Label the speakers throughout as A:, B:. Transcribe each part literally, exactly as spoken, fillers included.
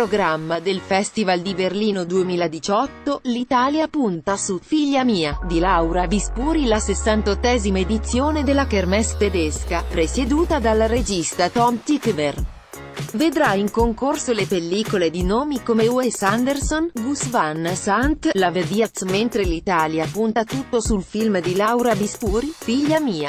A: programma del Festival di Berlino duemiladiciotto, l'Italia punta su "Figlia mia" di Laura Bispuri, la sessantottesima edizione della kermesse tedesca, presieduta dal regista Tom Tykwer. Vedrà in concorso le pellicole di nomi come Wes Anderson, Gus Van Sant, Lave Diaz, mentre l'Italia punta tutto sul film di Laura Bispuri, "Figlia mia".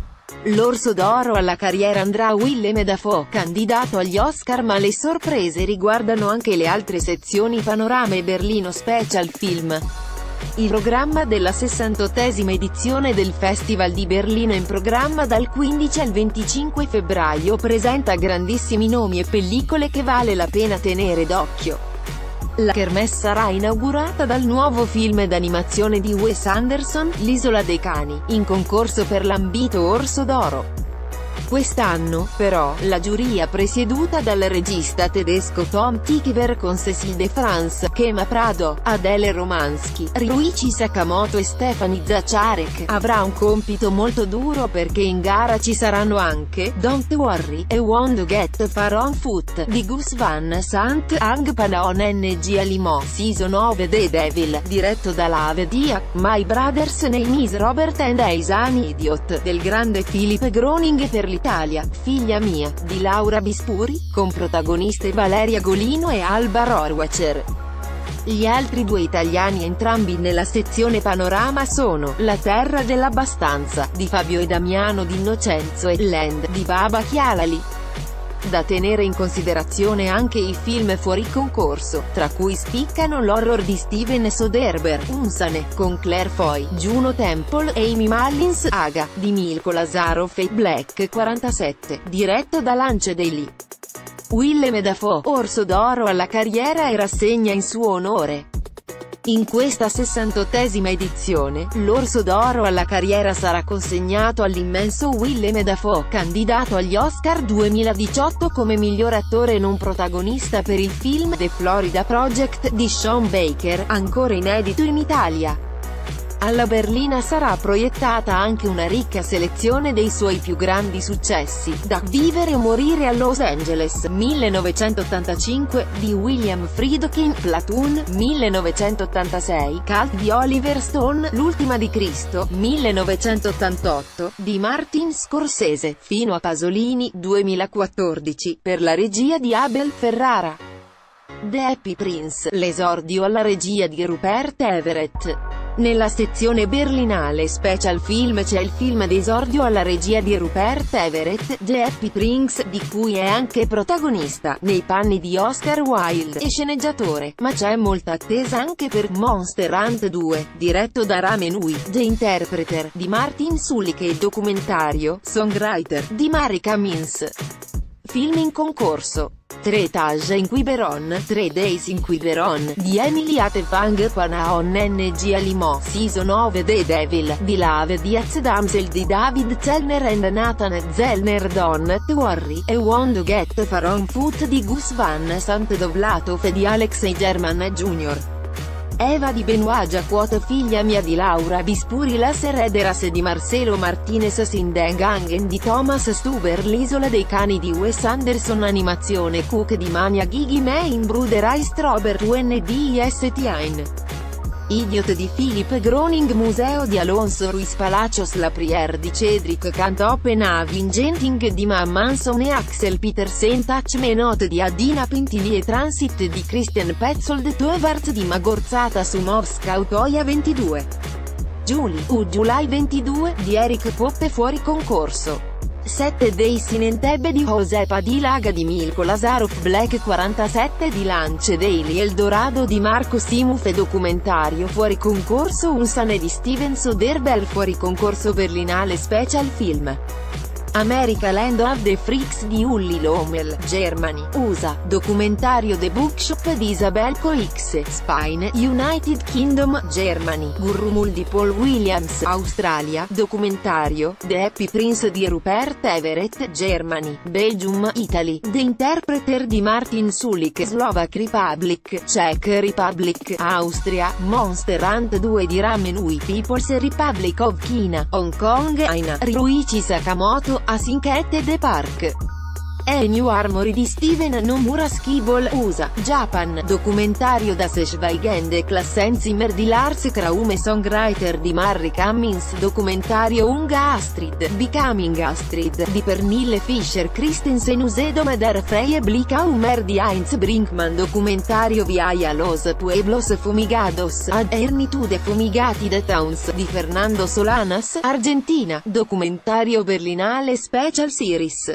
A: L'Orso d'Oro alla carriera andrà a Willem Dafoe, candidato agli Oscar, ma le sorprese riguardano anche le altre sezioni Panorama e Berlino Special Film. Il programma della sessantottesima edizione del Festival di Berlino, in programma dal quindici al venticinque febbraio, presenta grandissimi nomi e pellicole che vale la pena tenere d'occhio. La kermesse sarà inaugurata dal nuovo film d'animazione di Wes Anderson, L'isola dei cani, in concorso per l'ambito Orso d'Oro. Quest'anno, però, la giuria presieduta dal regista tedesco Tom Tykwer, con Cécile de France, Kema Prado, Adele Romansky, Ryuichi Sakamoto e Stephanie Zacharek, avrà un compito molto duro, perché in gara ci saranno anche "Don't Worry" e "Won't Get Far on Foot" di Gus Van Sant, Hang Panon N G Alimo, Season nove The Devil, diretto da Lave Diaz, My Brother's Name is Robert and He's an Idiot, del grande Philip Groening, per l'Italia, "Figlia mia", di Laura Bispuri, con protagoniste Valeria Golino e Alba Rohrwacher. Gli altri due italiani, entrambi nella sezione Panorama, sono "La terra dell'abbastanza", di Fabio e Damiano D'Innocenzo, e "Land", di Baba Chialali. Da tenere in considerazione anche i film fuori concorso, tra cui spiccano l'horror di Steven Soderbergh, Unsane, con Claire Foy, Juno Temple e Amy Mullins, Aga, di Milko Lazaroff e Black quarantasette, diretto da Lance Daly. Willem Dafoe, Orso d'Oro alla carriera e rassegna in suo onore. In questa sessantottesima edizione, l'Orso d'Oro alla carriera sarà consegnato all'immenso Willem Dafoe, candidato agli Oscar duemiladiciotto come miglior attore non protagonista per il film The Florida Project di Sean Baker, ancora inedito in Italia. Alla berlina sarà proiettata anche una ricca selezione dei suoi più grandi successi, da "Vivere o morire a Los Angeles", millenovecentottantacinque, di William Friedkin, Platoon, millenovecentottantasei, Cult di Oliver Stone, L'ultima di Cristo, millenovecentottantotto, di Martin Scorsese, fino a Pasolini, duemilaquattordici, per la regia di Abel Ferrara. The Happy Prince, l'esordio alla regia di Rupert Everett. Nella sezione berlinale Special Film c'è il film d'esordio alla regia di Rupert Everett, The Happy Prince, di cui è anche protagonista, nei panni di Oscar Wilde, e sceneggiatore, ma c'è molta attesa anche per Monster Hunt due, diretto da Ramen Ui, The Interpreter, di Martin Sulik, e il documentario Songwriter, di Marika Mins. Film in concorso: Tre Etage in Quiberon, Tre Days in Quiberon, di Emily Atefang Panaon N G Alimo, Season nove The Devil, di Lave Diaz, Damsel di David Zellner and Nathan Zellner, Don't Worry, e Won't Get Far on Foot di Gus Van Sant, doblato di Alexei German Junior Eva di Benoît Jacquot, "Figlia mia" di Laura Bispuri, Las Herederas di Marcelo Martinez, Sindengangen di Thomas Stuber, L'isola dei cani di Wes Anderson, animazione Cook di Mania Gigi Mein, Bruder Ist Robert U N D I S T ein Idiot di Philip Groening, Museo di Alonso Ruiz Palacios, La Prière di Cedric Cantopen, Avingenting di Ma Manson e Axel Petersen, Touch Me Not di Adina Pentili e Transit di Christian Petzold, Teuwart di Magorzata su Moscow Oia ventidue. Julie, U July ventidue, di Eric Poppe, fuori concorso. Sette Days in Entebbe di José Padilla, Aga di Milko Lazaroff, Black quarantasette di Lance Daly, Eldorado di Marco Simuf, e documentario fuori concorso Unsane di Steven Soderbergh, fuori concorso berlinale Special Film. America Land of the Freaks di Ulli Lommel, Germany, U S A, documentario The Bookshop di Isabel Coix, Spain, United Kingdom, Germany, Gurrumul di Paul Williams, Australia, documentario The Happy Prince di Rupert Everett, Germany, Belgium, Italy, The Interpreter di Martin Sulik, Slovak Republic, Czech Republic, Austria, Monster Hunt due di Ramen Ui, People's Republic of China, Hong Kong, Aina, Ryuichi Sakamoto, Asinket The Park. A New Armory di Steven Nomura Skiball, U S A, Japan, documentario da Schweigen e Klassenzimmer di Lars Kraume, songwriter di Marry Cummins, documentario Unga Astrid, Becoming Astrid, di Pernille Fischer Christensen Usedom der Freie Blickaumer di Heinz Brinkmann, documentario Via los Pueblos Fumigados, ad Ernitude Fumigati de Towns, di Fernando Solanas, Argentina, documentario berlinale Special Series.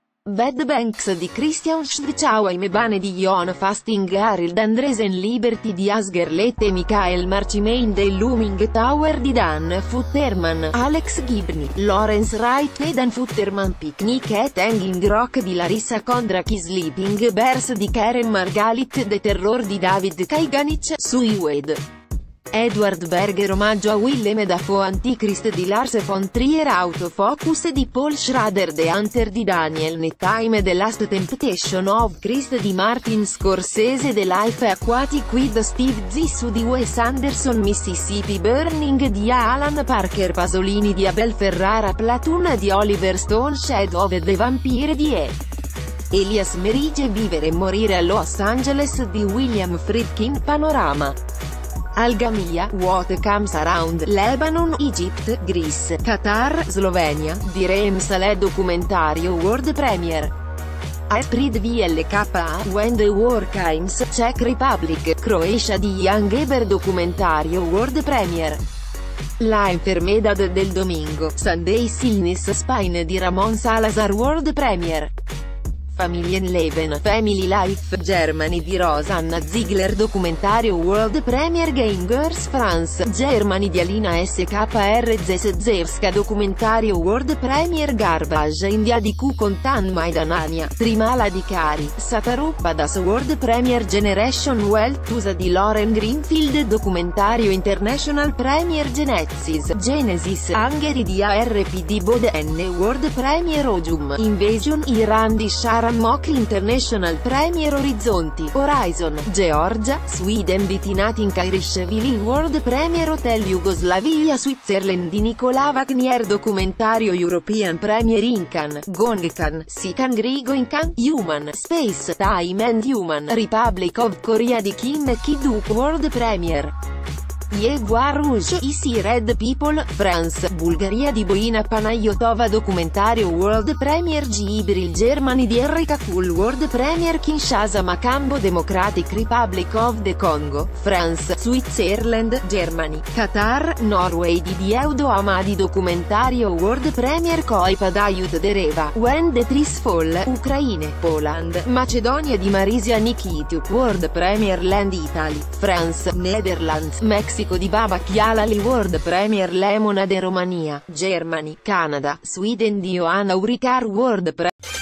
A: Bad Banks di Christian Schweitzau e Mebane di Jon Fasting, Arild Andresen, Liberty di Asger Lette e Michael Marchimain, The Looming Tower di Dan Futterman, Alex Gibney, Lawrence Wright e Dan Futterman, Picnic at Hanging Rock di Larissa Kondraki, Sleeping Bears di Karen Margalit, The Terror di David Kaiganich, Suicide. Edward Berger, omaggio a Willem Dafoe, Antichrist di Lars von Trier, Autofocus di Paul Schrader, The Hunter di Daniel Nettime, The Last Temptation of Christ di Martin Scorsese, The Life Aquatic with Steve Zissou di Wes Anderson, Mississippi Burning di Alan Parker Pasolini di Abel Ferrara, Platoon di Oliver Stone, Shadow of the Vampire di E. Elias Merige, Vivere e morire a Los Angeles di William Friedkin, Panorama. Algamia, What Comes Around, Lebanon, Egypt, Greece, Qatar, Slovenia, di Reem Saleh, documentario world premiere. April V L K A, When the War Comes, Czech Republic, Croatia di Jan Geber, documentario world premiere. La Enfermedad del Domingo, Sunday Illness Spine di Ramon Salazar, world premiere. Familienleben, Family Life, Germany di Rosanna Ziegler, documentario world premiere. Game Girls France, Germany di Alina S K R Zezewska, documentario world premiere. Garbage India di Q Kontan Maidanania, Trimala di Kari, Satarupadas, world premiere. Generation Wealth U S A di Lauren Greenfield, documentario international premiere. Genesis, Genesis, Hungary di A R P di Boden, world premiere. Ojum, Invasion, Iran di Shara Mokri, international premiere. Orizzonti, Horizon, Georgia, Sweden di Tinatin Kairishvili, world premiere. Hotel Jugoslavia Switzerland di Nicola Wagner, documentario European premiere. Incan, Gongkan, Sikan Grigo Incan, Human, Space, Time and Human Republic of Korea di Kim Ki-duk, world premiere. Yegoa Rouge, Easy Red People, France, Bulgaria di Boina Panayotova, documentario world premiere. Gibril, Germany di Enrica Cool, world premiere. Kinshasa Macambo, Democratic Republic of the Congo, France, Switzerland, Germany, Qatar, Norway di Dieudo Amadi, documentario world premiere. Koipa Dayut Dereva, When the Trees Fall, Ucraine, Poland, Macedonia di Marisia Nikitiuk, world premiere. Land Italy, France, Netherlands, Mexico di Baba Chialali, world premiere. Lemonade Romania, Germany, Canada, Sweden di Johanna Uricar, world premiere.